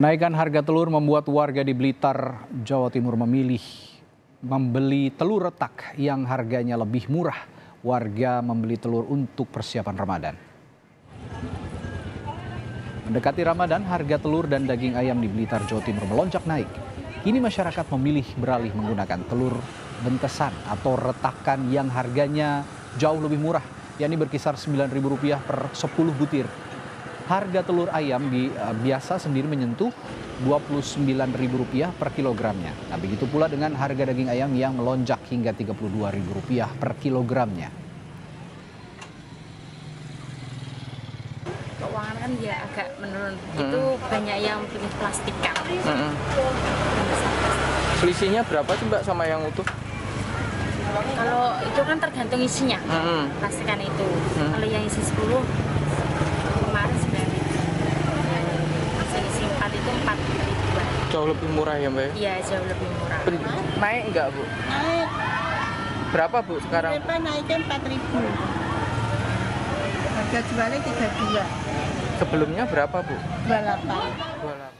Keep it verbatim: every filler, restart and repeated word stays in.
Kenaikan harga telur membuat warga di Blitar, Jawa Timur memilih membeli telur retak yang harganya lebih murah. Warga membeli telur untuk persiapan Ramadan. Mendekati Ramadan, harga telur dan daging ayam di Blitar, Jawa Timur melonjak naik. Kini masyarakat memilih beralih menggunakan telur bentesan atau retakan yang harganya jauh lebih murah, yakni berkisar sembilan ribu rupiah per sepuluh butir. Harga telur ayam di, uh, biasa sendiri menyentuh dua puluh sembilan ribu rupiah per kilogramnya. Nah, begitu pula dengan harga daging ayam yang melonjak hingga tiga puluh dua ribu rupiah per kilogramnya. Keuangan kan ya agak menurun. Hmm. Itu banyak yang pilih plastikan. Hmm. Selisihnya berapa sih Mbak sama yang utuh? Kalau itu kan tergantung isinya, hmm. plastikan itu. Hmm. Kalau yang isi sepuluh kemarin sembilan ribu. Yang isi empat itu empat ribuan. Jauh lebih murah ya Mbak? Iya, jauh lebih murah. Naik enggak Bu? Naik. Berapa Bu sekarang? Berapa naiknya empat ribu. Harga jualnya tiga puluh dua. Sebelumnya berapa Bu? dua puluh delapan. dua puluh delapan.